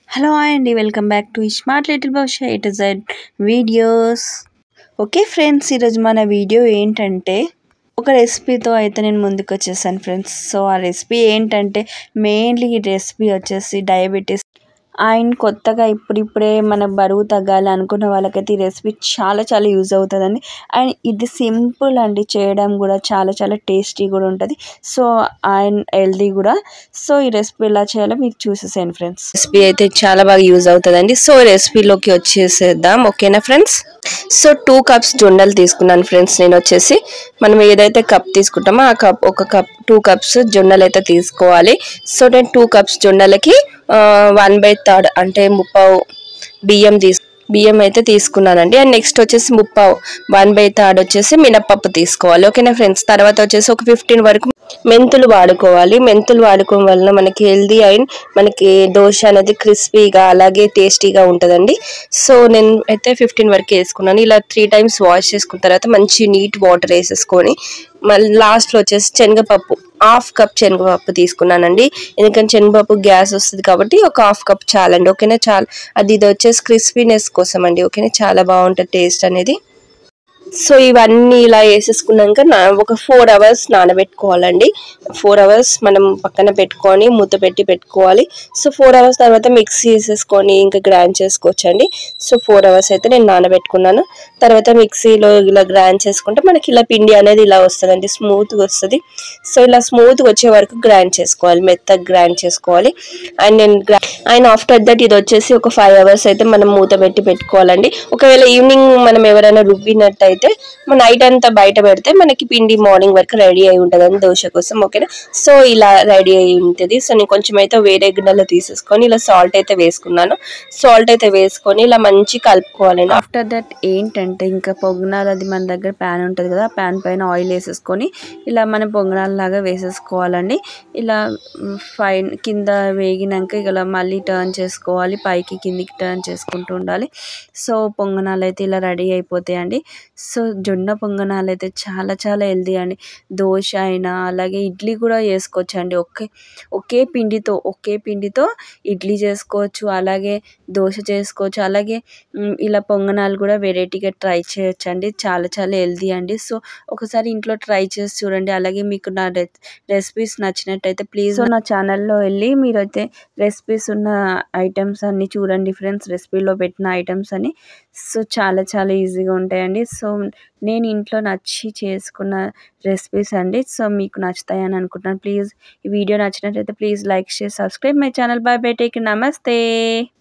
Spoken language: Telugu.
Hello and welcome back to Smart Little Bhavsha A to Z videos. Okay friends, ఈరోజు మన వీడియో ఏంటంటే ఒక రెసిపీతో అయితే నేను ముందుకు వచ్చేసాను ఫ్రెండ్స్. సో ఆ రెసిపీ ఏంటంటే మెయిన్లీ ఈ రెసిపీ వచ్చేసి డయాబెటీస్ అండ్ కొత్తగా ఇప్పుడిప్పుడే మన బరువు తగ్గాలి అనుకున్న వాళ్ళకైతే ఈ రెసిపీ చాలా యూజ్ అవుతుందండి. అండ్ ఇది సింపుల్ అండి, చేయడం కూడా చాలా టేస్టీ కూడా ఉంటుంది. సో అండ్ హెల్దీ కూడా. సో ఈ రెసిపీ ఎలా చేయాలో మీకు చూసేసాను ఫ్రెండ్స్. రెసిపీ అయితే చాలా బాగా యూజ్ అవుతుందండి. సో రెసిపీలోకి వచ్చేసేద్దాం, ఓకేనా ఫ్రెండ్స్. సో 2 కప్స్ జొన్నలు తీసుకున్నాను ఫ్రెండ్స్. నేను వచ్చేసి మనం ఏదైతే కప్ తీసుకుంటామో ఆ కప్ ఒక కప్ 2 కప్స్ జొన్నలు అయితే తీసుకోవాలి. సో నేను 2 కప్స్ జొన్నలకి 1/3 అంటే 30 బియ్యం అయితే తీసుకున్నానండి. అండ్ నెక్స్ట్ వచ్చేసి 1/3 వచ్చేసి మినపప్పు తీసుకోవాలి, ఓకేనా ఫ్రెండ్స్. తర్వాత వచ్చేసి ఒక 15 వరకు మెంతులు వాడుకోవాలి. మెంతులు వాడుకోవడం వలన మనకి హెల్దీ అండ్ మనకి దోశ అనేది క్రిస్పీగా అలాగే టేస్టీగా ఉంటుందండి. సో నేను అయితే 15 వరకు వేసుకున్నాను. ఇలా 3 టైమ్స్ వాష్ చేసుకున్న తర్వాత మంచి నీట్ వాటర్ వేసేసుకొని మళ్ళీ లాస్ట్లో వచ్చేసి శనగపప్పు 1/2 కప్ శనగపప్పు తీసుకున్నానండి. ఎందుకంటే శనగపప్పు గ్యాస్ వస్తుంది కాబట్టి ఒక 1/2 కప్ చాలండి, ఓకేనా. ఇది వచ్చేసి క్రిస్పీనెస్ కోసం అండి, ఓకేనా. చాలా బాగుంటుంది టేస్ట్ అనేది. సో ఇవన్నీ ఇలా వేసేసుకున్నాక ఒక 4 అవర్స్ నానబెట్టుకోవాలండి. 4 అవర్స్ మనం పక్కన పెట్టుకొని మూత పెట్టుకోవాలి. సో 4 అవర్స్ తర్వాత మిక్సీ వేసేసుకొని ఇంకా గ్రైండ్ చేసుకోవచ్చండి. సో 4 అవర్స్ అయితే నేను నానబెట్టుకున్నాను. తర్వాత మిక్సీలో ఇలా గ్రైండ్ చేసుకుంటే మనకి ఇలా పిండి అనేది ఇలా వస్తుందండి, స్మూత్గా వస్తుంది. సో ఇలా స్మూత్గా వచ్చే వరకు గ్రైండ్ చేసుకోవాలి, మెత్తగా గ్రైండ్ చేసుకోవాలి. అండ్ ఆఫ్టర్ దట్ ఇది వచ్చేసి ఒక 5 అవర్స్ అయితే మనం మూత పెట్టుకోవాలండి. ఒకవేళ ఈవినింగ్ మనం ఎవరైనా రుబ్బినట్టయితే నైట్ అంతా బయట పెడితే మనకి పిండి మార్నింగ్ వరకు రెడీ అయి ఉంటుందండి దోశ కోసం, ఓకేనా. సో ఇలా రెడీ అయి ఉంటుంది. సో నేను కొంచెం అయితే వేరే గిన్నెలో తీసేసుకొని ఇలా సాల్ట్ అయితే వేసుకున్నాను. సాల్ట్ అయితే వేసుకొని ఇలా మంచి కలుపుకోవాలండి. ఆఫ్టర్ దట్ ఏంటంటే ఇంకా పొంగనాలు అది మన దగ్గర ప్యాన్ ఉంటుంది కదా, ఆ ప్యాన్ పైన ఆయిల్ వేసేసుకొని ఇలా మనం పొంగనాలు లాగా వేసేసుకోవాలండి. ఇలా కింద వేగినాక ఇలా మళ్ళీ టర్న్ చేసుకోవాలి, పైకి కిందికి టర్న్ చేసుకుంటూ ఉండాలి. సో పొంగనాలు అయితే ఇలా రెడీ అయిపోతాయండి. సో జొన్న పొంగనాలు అయితే చాలా హెల్దీ అండి. దోశ అయినా అలాగే ఇడ్లీ కూడా చేసుకోవచ్చు అండి. ఒకే పిండితో ఇడ్లీ చేసుకోవచ్చు, అలాగే దోశ చేసుకోవచ్చు, అలాగే ఇలా పొంగనాలు కూడా వెరైటీగా ట్రై చేయొచ్చు అండి. చాలా హెల్దీ అండి. సో ఒకసారి ఇంట్లో ట్రై చేసి చూడండి. అలాగే మీకు నా రెసిపీస్ నచ్చినట్టయితే ప్లీజ్ నా ఛానల్లో వెళ్ళి మీరైతే రెసిపీస్ ఉన్న ఐటమ్స్ అన్నీ చూడండి ఫ్రెండ్స్, రెసిపీలో పెట్టిన ఐటమ్స్ అని. సో చాలా ఈజీగా ఉంటాయండి. సో నేను ఇంట్లో నచ్చి చేసుకున్న రెసిపీస్ అండి. సో మీకు నచ్చుతాయని అనుకుంటున్నాను. ప్లీజ్ ఈ వీడియో నచ్చినట్లయితే please like, share, subscribe my channel. Bye take, నమస్తే.